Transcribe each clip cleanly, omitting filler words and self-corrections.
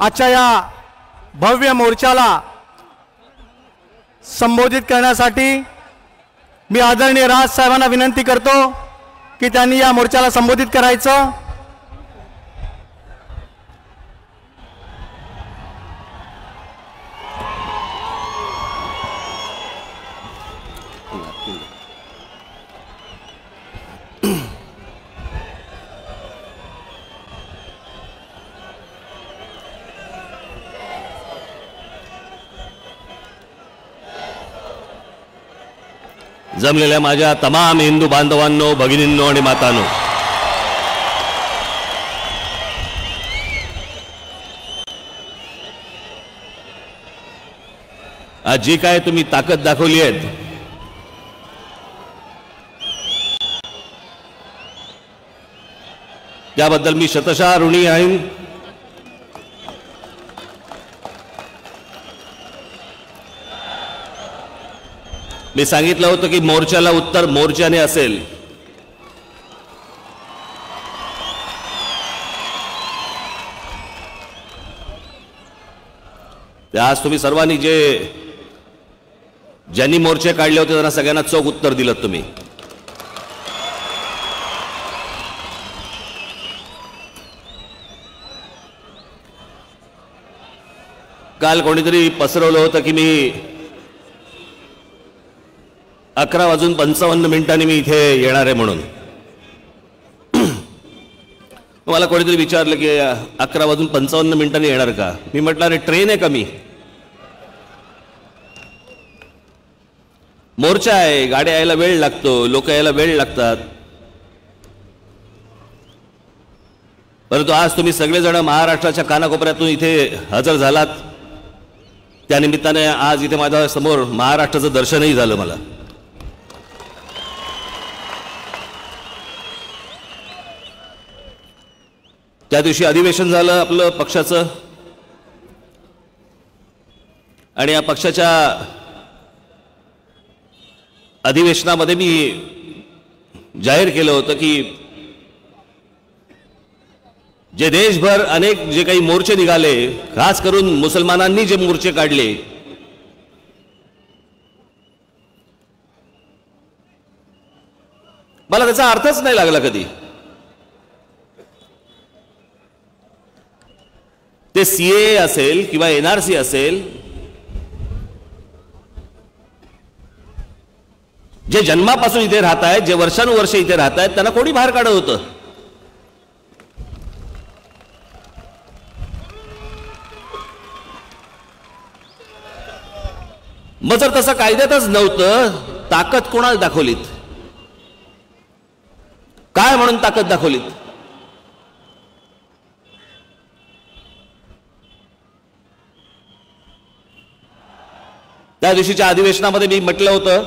आजच्या या भव्य मोर्चाला संबोधित करण्यासाठी मी आदरणीय राज साहेबांना विनंती करतो की त्यांनी या मोर्चाला संबोधित करायचं। जमलेल्या माझ्या तमाम हिंदू बांधवांनो, भगिनींनो आणि मातांनो, आज जी काय तुम्ही ताकद दाखवली आहे त्याबद्दल मी शतशः ऋणी आहे। मी सांगितलं होतं की मोर्चाला उत्तर मोर्चाने असेल। आज तुम्ही सर्वांनी ज्यांनी मोर्चे काढले होते त्यांना सगळ्यांना चोख उत्तर दिलं तुम्ही। काल कोणीतरी पसरवलं होतं की मी 11:55 मी इथे येणार आहे म्हणून। मला कोणीतरी विचारलं की 11:55 येणार का? मी म्हटलं अरे ट्रेन आहे का मी? मोर्चा आहे, गाड्या यायला वेळ लागतो, लोक यायला वेळ लागतात। परंतु आज तुम्ही सगळेजण महाराष्ट्राच्या कानाकोपऱ्यातून इथे हजर झालात, त्यानिमित्ताने आज इथे माझ्या समोर महाराष्ट्राचं दर्शनही झालं मला। त्या दिवशी अधिवेशन झालं आपलं पक्षाचं, आणि या पक्षाच्या अधिवेशनामध्ये मी जाहीर केलं होतं की जे देशभर अनेक जे काही मोर्चे निघाले, खास करून मुसलमानांनी जे मोर्चे काढले, मला त्याचा अर्थच नाही लागला कधी। ते सीए असेल किंवा एनआरसी असेल, जे जन्मापासून इथे राहत आहेत, जे वर्षानुवर्ष इथे राहत आहेत, त्यांना कोणी बाहेर काढत होतं? मग जर तसं कायद्यातच नव्हतं, ताकद कोणाला दाखवलीत? काय म्हणून ताकद दाखवलीत? त्या दिवशीच्या अधिवेशनामध्ये मी म्हटलं होतं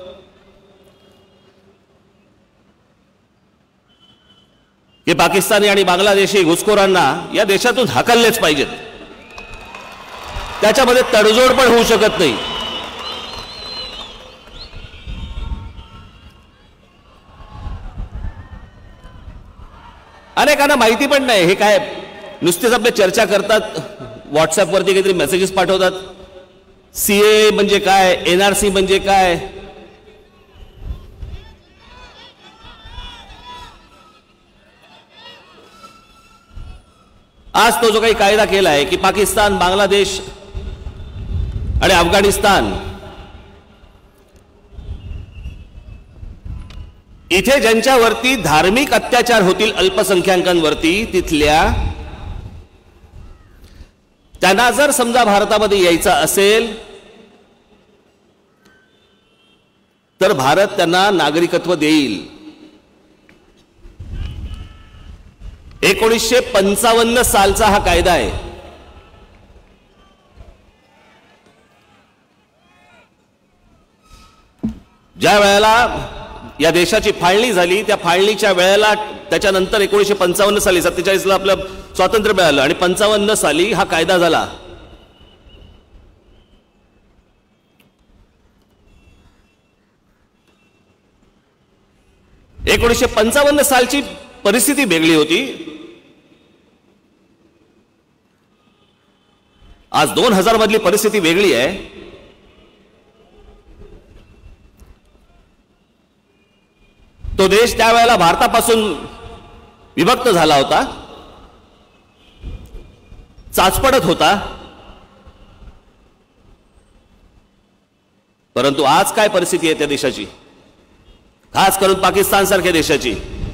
की पाकिस्तानी आणि बांगलादेशी घुसखोरांना या देशातून हाकललेच पाहिजेत, त्याच्यामध्ये तडजोड पण होऊ शकत नाही। अनेकांना माहिती पण नाही, हे काय नुसतेच आपले चर्चा करतात, व्हॉट्सअपवरती काहीतरी मेसेजेस पाठवतात। सीए म्हणजे काय, एनआरसी म्हणजे काय? आज तो जो काही कायदा केला आहे की पाकिस्तान, बांगलादेश आणि अफगाणिस्तान इथे ज्यांच्यावरती धार्मिक अत्याचार होतील अल्पसंख्याकांवरती, तिथल्या त्यांना जर समजा भारतामध्ये यायचं असेल तर भारत त्यांना नागरिकत्व देईल। 1955 सालचा हा कायदा आहे। ज्या वेळेला या देशाची फाळणी झाली, त्या फाळणीच्या वेळेला, त्याच्यानंतर 1955 साली 47ला आपलं स्वातंत्र्य मिळालं आणि 55 साली हा कायदा झाला। एकोणीसशे 55 सालची परिस्थिती वेगळी होती। आज 2000 मधली परिस्थिती वेगळी आहे. तो देश त्यावेळेला भारतापासून विभक्त झाला होता, चाचपडत होता. परंतु आज काय परिस्थिती आहे त्या देशाची, खास करून पाकिस्तान सारख्या देशाची.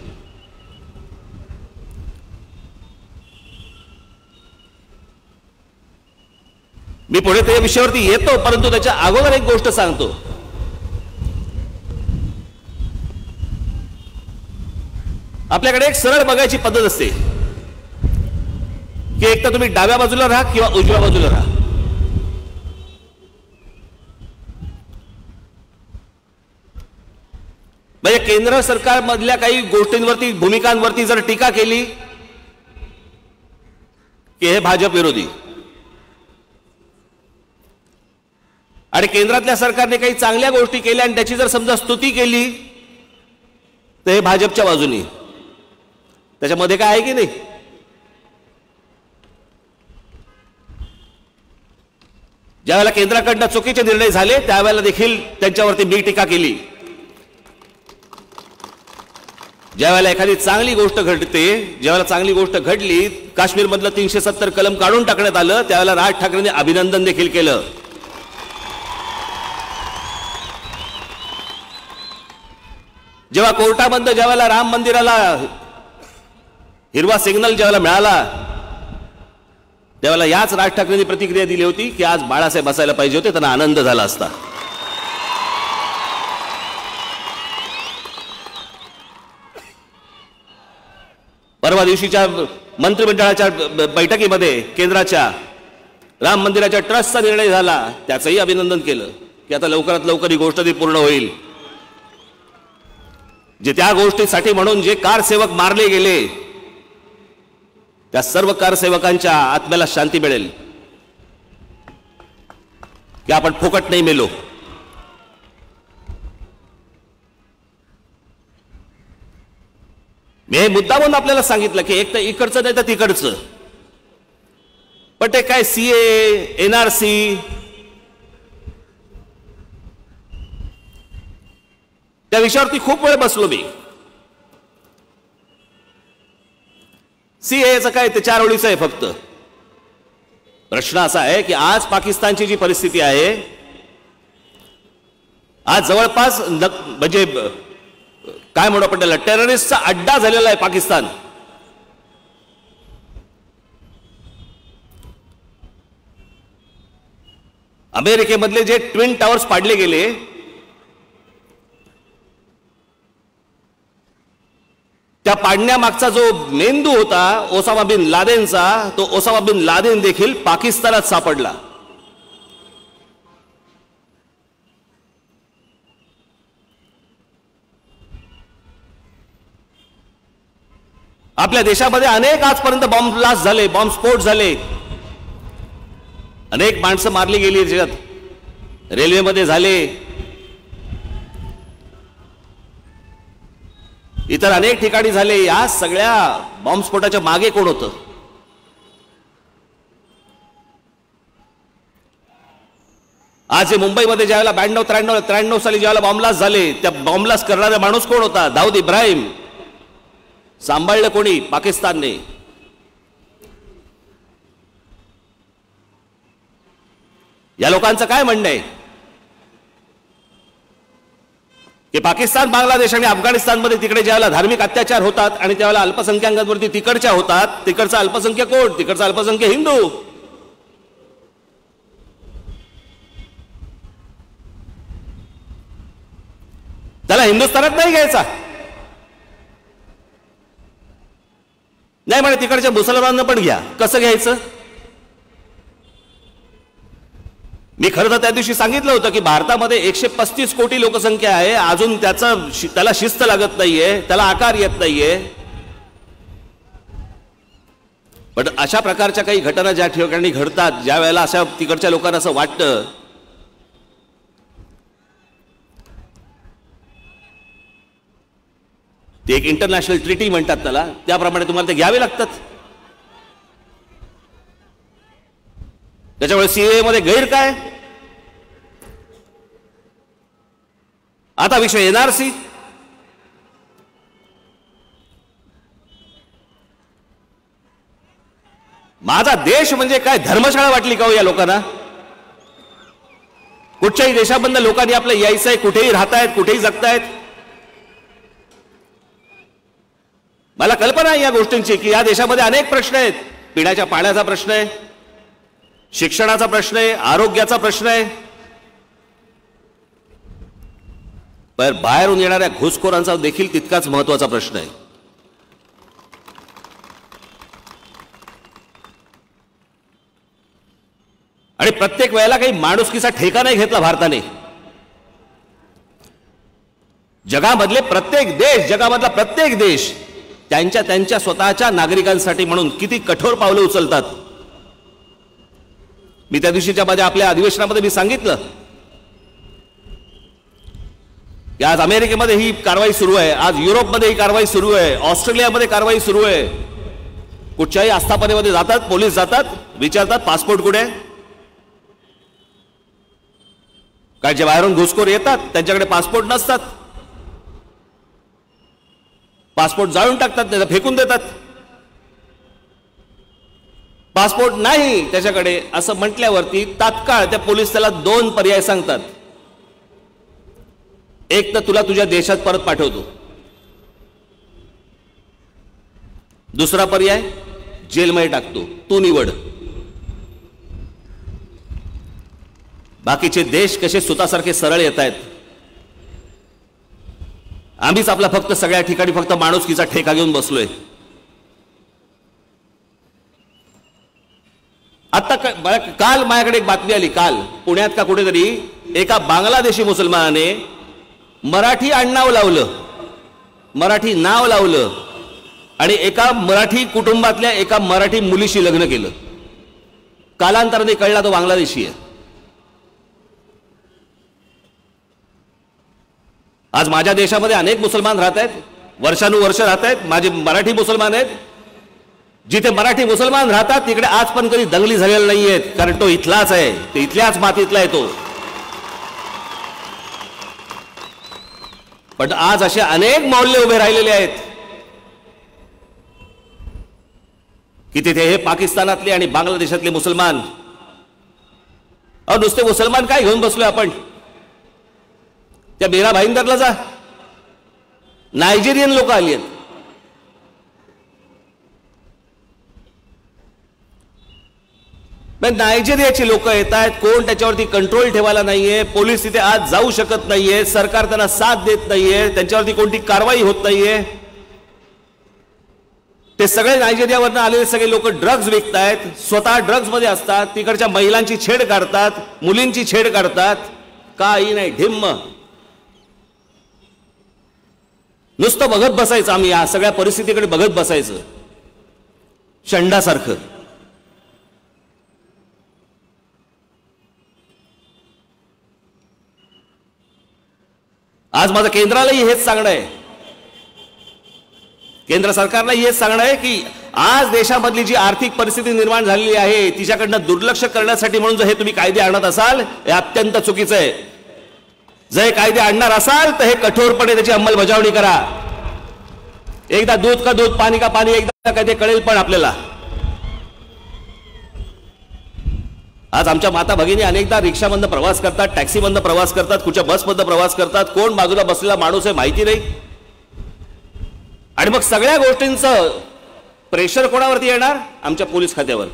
मी पुढे त्या विषयावरती येतो, परंतु त्याच्या अगोदर एक गोष्ट सांगतो. आपल्याकडे एक सरळ बघायची पद्धत असते की एक तर तुम्ही डाव्या बाजूला राहा किंवा उजव्या बाजूला राहा. म्हणजे केंद्र सरकार मधल्या काही गोष्टींवरती, भूमिकांवरती जर टीका केली की हे भाजप विरोधी, आणि केंद्रातल्या सरकारने काही चांगल्या गोष्टी केल्या आणि त्याची जर समजा स्तुती केली तर हे भाजपच्या बाजूनी. त्याच्यामध्ये काय आहे की नाही? ज्यावेळेला केंद्राकडनं चुकीचे निर्णय झाले त्यावेळेला देखील त्यांच्यावरती मी टीका केली. ज्यावेळेला एखादी चांगली गोष्ट घडते, ज्यावेळेला चांगली गोष्ट घडली, काश्मीरमधलं 370 कलम काढून टाकण्यात आलं, त्यावेळेला राज ठाकरेंनी अभिनंदन देखील केलं. जेव्हा कोर्टामध्ये ज्यावेळेला राम मंदिराला हिरवा सिग्नल ज्यावेळेला मिळाला त्यावेळेला याच राज ठाकरेंनी प्रतिक्रिया दिली होती की आज बाळासाहेब बसायला पाहिजे होते, त्यांना आनंद झाला असता. परवा दिवशीच्या मंत्रिमंडळाच्या बैठकीमध्ये केंद्राच्या राम मंदिराच्या ट्रस्टचा निर्णय झाला, त्याचंही अभिनंदन केलं की आता लवकरात लवकर ही गोष्ट ती पूर्ण होईल. जे त्या गोष्टीसाठी म्हणून जे कारसेवक मारले गेले त्या सर्व कारसेवकांच्या आत्म्याला शांती मिळेल की आपण फुकट नाही मेलो. मी हे मुद्दा म्हणून आपल्याला सांगितलं की एक तर इकडचं नाही तर तिकडचं, पण ते काय सीए, एनआरसी, त्या विषयावरती खूप वेळ बसलो मी. सीएचं काय ते 4 ओळीचं आहे फक्त. प्रश्न असा आहे की आज पाकिस्तानची जी परिस्थिती आहे, आज जवळपास म्हणजे काय म्हणू आपण त्याला, टेररिस्टचा अड्डा झालेला आहे पाकिस्तान. अमेरिकेमधले जे ट्विन टावर्स पाडले गेले, त्या पाडण्यामागचा जो मेंदू होता ओसामा बिन लादेनचा, तो ओसामा बिन लादेन देखील पाकिस्तानात सापडला. आपल्या देशामध्ये अनेक आजपर्यंत बॉम्ब ब्लास्ट झाले, बॉम्बस्फोट झाले, अनेक माणसं मारली गेली जगात, रेल्वेमध्ये झाले, इतर अनेक ठिकाणी झाले. या सगळ्या बॉम्बस्फोटाच्या मागे कोण होतं? आज जे मुंबईमध्ये ज्यावेळेला 92-93 साली ज्यावेळेला बॉम्बलास्ट झाले, त्या बॉम्बलास्ट करणारा माणूस कोण होता? दाऊद इब्राहिम. सांभाळलं कोणी? पाकिस्तानने. या लोकांचं काय म्हणणं आहे की पाकिस्तान, बांगलादेश आणि अफगाणिस्तानमध्ये तिकडे ज्यावेळेला धार्मिक अत्याचार होतात आणि त्यावेळेला अल्पसंख्याकांवरती तिकडच्या होतात, तिकडचा अल्पसंख्याक कोण? तिकडचा अल्पसंख्याक हिंदू. त्याला हिंदुस्थानात नाही घ्यायचा. नाही म्हणे तिकडच्या मुसलमानांना पण घ्या. कसं घ्यायचं? मी खरं तर त्या दिवशी सांगितलं होतं की भारतामध्ये 135 कोटी लोकसंख्या आहे, अजून त्याला शिस्त लागत नाहीये, त्याला आकार येत नाहीये. पण अशा प्रकारच्या काही घटना ज्या ठिकाणी घडतात, ज्या वेळेला अशा तिकडच्या लोकांना असं वाटतं ते एक इंटरनॅशनल ट्रीटी म्हणतात त्याला, त्याप्रमाणे तुम्हाला ते घ्यावे लागतात. त्याच्यामुळे सीएए मध्ये गैर काय? आता विषय एनआरसी. माझा देश म्हणजे काय धर्मशाळा वाटली का हो या लोकांना? कुठच्याही देशामधल्या लोकांनी आपलं यायचंय, कुठेही राहतायत, कुठेही जगतायत. मला कल्पना आहे या गोष्टींची की या देशामध्ये अनेक प्रश्न आहेत. पिण्याच्या पाण्याचा प्रश्न आहे, शिक्षणाचा प्रश्न आहे, आरोग्याचा प्रश्न आहे. पण बाहेरून येणाऱ्या घुसखोरांचा देखील तितकाच महत्वाचा प्रश्न आहे. आणि प्रत्येक वेळेला काही माणुसकीचा ठेका नाही घेतला भारताने. जगामधले प्रत्येक देश, जगामधला प्रत्येक देश त्यांच्या स्वतःच्या नागरिकांसाठी म्हणून किती कठोर पावलं उचलतात. मी त्या दिवशीच्या माझ्या आपल्या अधिवेशनामध्ये मी सांगितलं की आज अमेरिकेमध्ये ही कारवाई सुरू आहे, आज युरोपमध्ये ही कारवाई सुरू आहे, ऑस्ट्रेलियामध्ये कारवाई सुरू आहे. कुठच्याही आस्थापनेमध्ये जातात, पोलीस जातात, विचारतात पासपोर्ट कुठे. काय जे बाहेरून घुसखोर येतात त्यांच्याकडे पासपोर्ट नसतात, पासपोर्ट जाळून टाकतात, त्याला फेकून देतात. पासपोर्ट नाही त्याच्याकडे असं म्हटल्यावरती तात्काळ त्या पोलीस त्याला 2 पर्याय सांगतात. एक तर तुला तुझ्या देशात परत पाठवतो, दुसरा पर्याय जेलमध्ये टाकतो, तू निवड. बाकीचे देश कसे सुतासारखे सरळ येत आहेत. आम्हीच आपला फक्त सगळ्या ठिकाणी फक्त माणुसकीचा ठेका घेऊन बसलोय. आता काल माझ्याकडे एक बातमी आली, काल पुण्यात का कुठेतरी एका बांगलादेशी मुसलमानाने मराठी आडनाव लावलं, मराठी नाव लावलं आणि एका मराठी कुटुंबातल्या एका मराठी मुलीशी लग्न केलं. कालांतराने कळला तो बांगलादेशी आहे. आज माझ्या देशामध्ये अनेक मुसलमान राहत आहेत, वर्षानुवर्ष राहत आहेत. माझे मराठी मुसलमान आहेत. जिथे मराठी मुसलमान राहतात तिकडे आज पण कधी दंगली झालेल्या नाही आहेत, कारण तो इथलाच आहे, तो इथल्याच मातीतला आहे तो. पण आज असे अनेक मौल्य उभे राहिलेले आहेत की तिथे हे पाकिस्तानातले आणि बांगलादेशातले मुसलमान. नुसते मुसलमान काय घेऊन बसलोय आपण? त्या मीरा भाईंदरला जा, नायजेरियन लोक आली आहेत. नायजेरियाची लोक येत आहेत, कोण त्याच्यावरती कंट्रोल ठेवायला नाहीये. पोलीस तिथे आज जाऊ शकत नाहीये, सरकार त्यांना साथ देत नाहीये, त्यांच्यावरती कोणती कारवाई होत नाहीये. ते सगळे नायजेरियावरनं आलेले सगळे लोक ड्रग्ज विकतायत, स्वतः ड्रग्ज मध्ये असतात, तिकडच्या महिलांची छेड काढतात, मुलींची छेड काढतात. काही नाही, ढिम्म. नुसतं बघत बसायचं, आम्ही या सगळ्या परिस्थितीकडे बघत बसायचं शंडासारखं. आज माझं केंद्रालाही हेच सांगणं आहे, केंद्र सरकारलाही हेच सांगणं आहे की आज देशामधली जी आर्थिक परिस्थिती निर्माण झालेली आहे तिच्याकडनं दुर्लक्ष करण्यासाठी म्हणून जर हे तुम्ही कायदे आणत असाल हे अत्यंत चुकीचं आहे. जर कायदे आणणार असाल तर हे कठोरपणे त्याची अंमलबजावणी करा. एकदा दूध का दूध, पाणी का पाणी, एकदा काय ते कळेल पण आपल्याला. आज आमच्या माता भगिनी अनेकदा रिक्षामधनं प्रवास करतात, टॅक्सीमधनं प्रवास करतात, कुठच्या बसमधनं प्रवास करतात, कोण बाजूला बसलेला माणूस आहे माहिती नाही. आणि मग सगळ्या गोष्टींचं प्रेशर कोणावरती येणार? आमच्या पोलीस खात्यावर,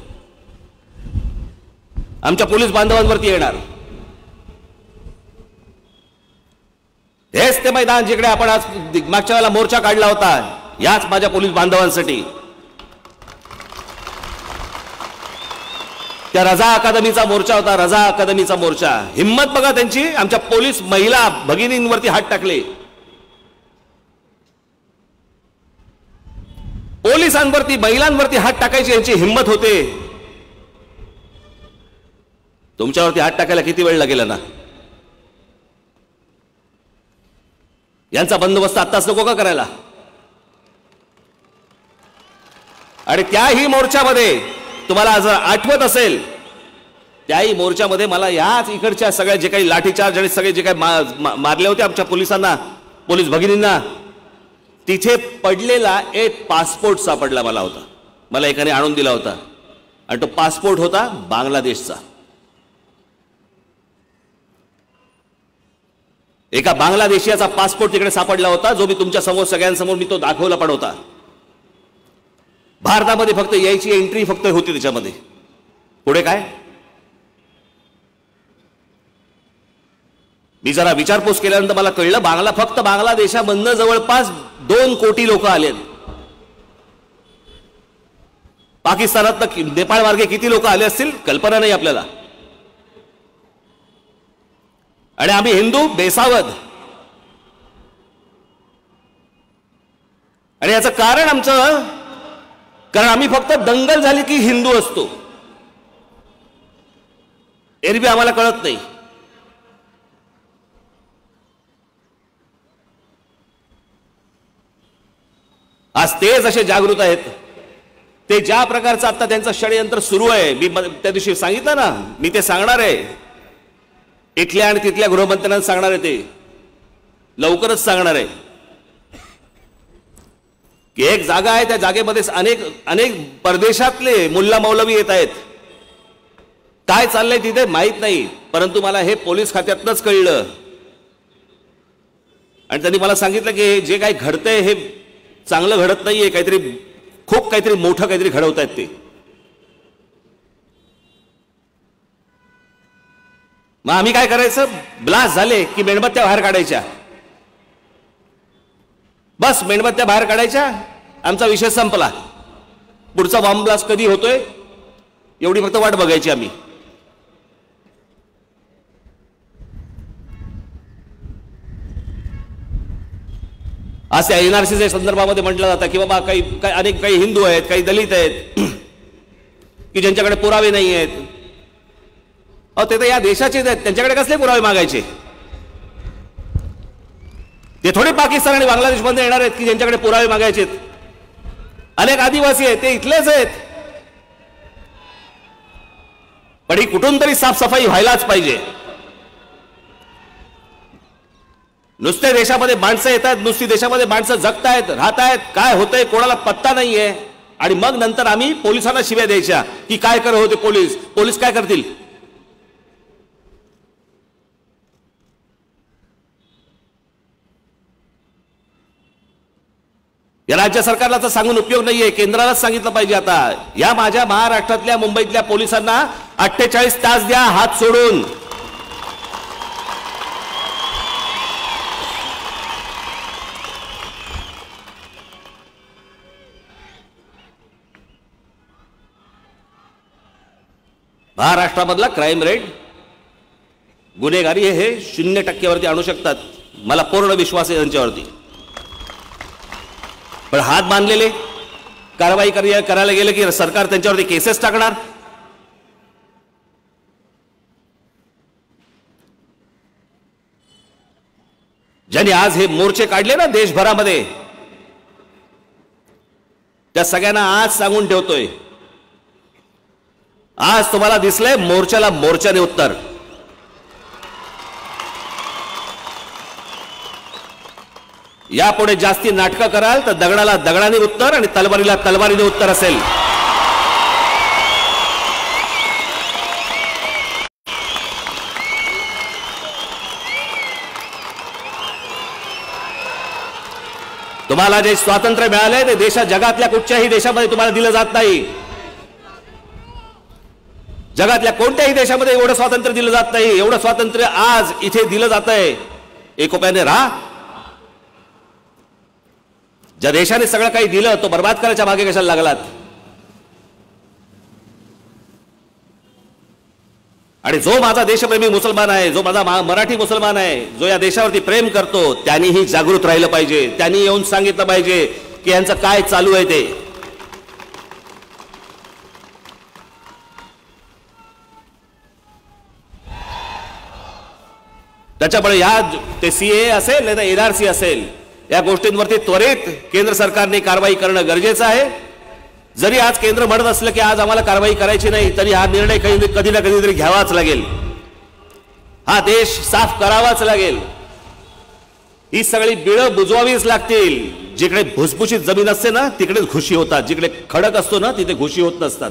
आमच्या पोलीस बांधवांवरती येणार. हेच ते मैदान जिकडे आपण आज मागच्या वेळेला मोर्चा काढला होता, याच माझ्या पोलीस बांधवांसाठी. त्या रजा अकादमीचा मोर्चा होता, रजा अकादमीचा मोर्चा. हिम्मत बघा त्यांची, आमच्या पोलीस महिला भगिनींवरती हात टाकले. पोलिसांवरती, महिलांवरती हात टाकायची यांची हिम्मत होते. तुमच्यावरती हात टाकायला किती वेळ लागेल ना? यांचा बंदोबस्त आत्ताच नको का करायला? आणि त्याही मोर्चामध्ये तुम्हाला जर आठवत असेल त्याही मोर्चामध्ये मला ह्याच इकडच्या सगळ्या जे काही लाठीचार्ज आणि सगळे जे काही मारले होते आमच्या पोलिसांना, पोलीस भगिनींना, तिथे पडलेला एक पासपोर्ट सापडला मला एकाने आणून दिला होता आणि तो पासपोर्ट होता बांगलादेशचा. एका बांगलादेशीयाचा पासपोर्ट तिकडे सापडला होता, जो मी तुमच्या समोर सगळ्यांसमोर मी तो दाखवला पण होता. भारतामध्ये फक्त यायची एंट्री फक्त होती त्याच्यामध्ये, पुढे काय. मी जरा विचारपूस केल्यानंतर मला कळलं फक्त बांगलादेशामधनं जवळपास 2 कोटी लोक आलेत. पाकिस्तानात नेपाळ मार्गे किती लोक आले असतील कल्पना नाही आपल्याला. आणि आम्ही हिंदू बेसावध. आणि याचं कारण कारण आम्ही फक्त दंगल झाली की हिंदू असतो, एरवी आम्हाला कळत नाही. आज तेच असे जागृत आहेत. ते ज्या प्रकारचं आता त्यांचं षडयंत्र सुरू आहे, मी त्या दिवशी सांगितलं ना, मी ते सांगणार आहे. इथल्या आणि तिथल्या गृहमंत्र्यांना सांगणार आहे, ते लवकरच सांगणार आहे की एक जागा आहे, त्या जागेमध्ये अनेक परदेशातले मुल्ला मौलवी येत आहेत. काय चाललंय तिथे माहित नाही, परंतु मला हे पोलीस खात्यातनंच कळलं. आणि त्यांनी मला सांगितलं की जे काही घडतंय हे चांगलं घडत नाहीये, खूप काहीतरी मोठं काहीतरी घडवत आहेत ते. मग आम्ही काय करायचं, ब्लास्ट झाले की मेणबत्त्या बाहेर काढायच्या, बस मेणबत्त्या बाहेर काढायच्या, आमचा विषय संपला. पुढचा बॉम्ब ब्लास्ट कधी होतोय एवढी फक्त वाट बघायची आम्ही. असे एनआरसीच्या संदर्भामध्ये म्हटलं जातं की बाबा काही हिंदू आहेत, काही दलित आहेत की ज्यांच्याकडे पुरावे नाही आहेत. ते तर या देशाचेच आहेत, त्यांच्याकडे कसले पुरावे मागायचे. ते थोडे पाकिस्तान आणि बांगलादेश मध्ये येणार आहेत की ज्यांच्याकडे पुरावे मागायचे. अनेक आदिवासी आहेत, ते इथलेच आहेत. पण ही कुठून तरी साफसफाई व्हायलाच पाहिजे. नुसते देशामध्ये माणसं येतात, नुसती देशामध्ये माणसं जगतायत, राहतायत, काय होतंय कोणाला पत्ता नाहीये. आणि मग नंतर आम्ही पोलिसांना शिव्या द्यायच्या की काय करत होते पोलीस काय करतील. या राज्य सरकारला तर सांगून उपयोग नाहीये, केंद्रालाच सांगितलं पाहिजे. आता या माझ्या महाराष्ट्रातल्या मुंबईतल्या पोलिसांना 48 तास द्या हात सोडून. महाराष्ट्रामधला क्राईम रेट, गुन्हेगारी हे 0% आणू शकतात. मला पूर्ण विश्वास आहे त्यांच्यावरती. पण हात बांधलेले कारवाई करायला गेलं की सरकार त्यांच्यावरती केसेस टाकणार. ज्यांनी आज हे मोर्चे काढले ना देशभरामध्ये, त्या सगळ्यांना आज सांगून ठेवतोय, आज तुम्हाला दिसलंय मोर्चाला मोर्चाने उत्तर. यापुढे जास्ती नाटकं कराल तर दगडाला दगडाने उत्तर आणि तलवारीला तलवारीने उत्तर असेल. तुम्हाला जे स्वातंत्र्य मिळालंय ते जगातल्या कुठच्याही देशामध्ये तुम्हाला दिलं जात नाही. जगातल्या कोणत्याही देशामध्ये एवढं स्वातंत्र्य दिलं जात नाही. एवढं स्वातंत्र्य आज इथे दिलं जात आहे. एकोप्याने राहा. ज्या देशाने सगळं काही दिलं तो बर्बाद करायच्या मागे कशाला लागलात. आणि जो माझा देशप्रेमी मुसलमान आहे, जो माझा मराठी मुसलमान आहे, जो या देशावरती प्रेम करतो, त्यांनीही जागृत राहिलं पाहिजे. त्यांनी येऊन सांगितलं पाहिजे की यांचं काय चालू आहे ते. त्याच्यामुळे ते सीए असेल లేదా एनआरसी असेल, या गोष्टींवरती त्वरित केंद्र सरकारने कारवाई करणं गरजेचं आहे. जरी आज केंद्र म्हणत असलं की आज आम्हाला कारवाई करायची नाही, तरी हा निर्णय कधी ना कधीतरी घ्यावाच लागेल. हा देश साफ करावाच लागेल. ही सगळी बिळं बुजवावीच लागतील. जिकडे भुसभुशीत जमीन असते ना तिकडेच घुशी होतात, जिकडे खडक असतो ना तिथे घुशी होत नसतात.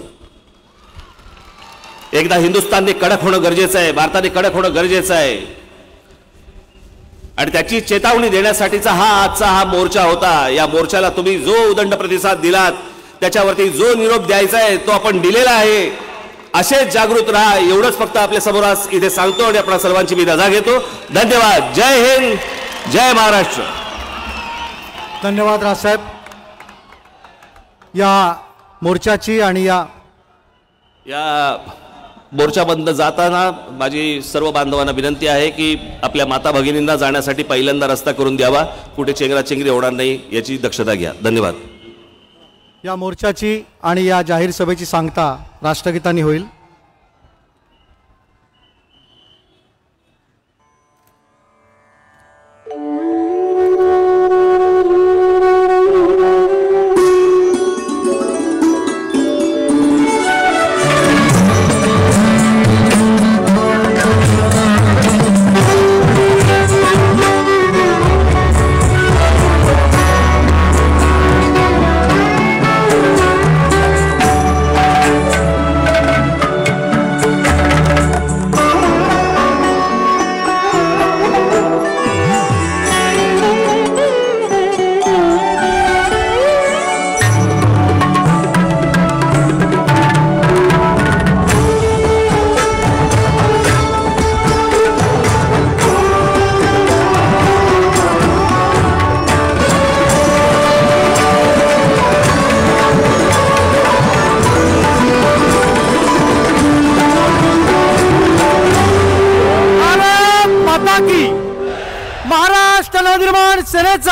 एकदा हिंदुस्थानने कडक होणं गरजेचं आहे, भारताने कडक होणं गरजेचं आहे. आणि त्याची चेतावणी देण्यासाठीचा आजचा हा मोर्चा होता. या मोर्चाला तुम्ही जो उदंड प्रतिसाद दिलात, त्याच्यावरती जो निरोप द्यायचा आहे तो आपण दिलेला आहे. असेच जागृत राहा, एवढंच फक्त आपल्या समोर आज इथे सांगतो आणि आपल्या सर्वांची मी रजा घेतो. धन्यवाद. जय हिंद, जय महाराष्ट्र. धन्यवाद राजसाहेब. या मोर्चाची आणि या मोर्चाबंद जाताना माझी सर्व बांधवांना विनंती आहे की आपल्या माता भगिनींना जाण्यासाठी पहिल्यांदा रस्ता करून द्यावा. कुठे चेंगराचेंगरी होणार नाही याची दक्षता घ्या. धन्यवाद. या मोर्चाची आणि या जाहीर सभेची सांगता राष्ट्रगीतांनी होईल. महाराष्ट्र नवनिर्माण सेनेचा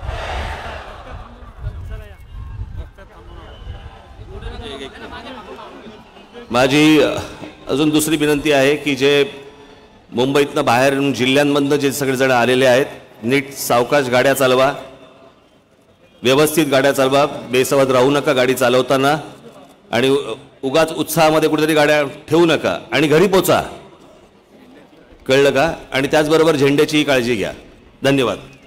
माझी अजून दुसरी विनंती आहे की जे मुंबईतनं बाहेर जिल्ह्यांमधनं जे सगळेजण आलेले आहेत, नीट सावकाश गाड्या चालवा, व्यवस्थित गाड्या चालवा, बेसवाद राहू नका गाडी चालवताना. आणि उगाच उत्साहामध्ये कुठेतरी गाड्या ठेवू नका आणि घरी पोचा. कळलं का? आणि त्याचबरोबर झेंड्याचीही काळजी घ्या. धन्यवाद.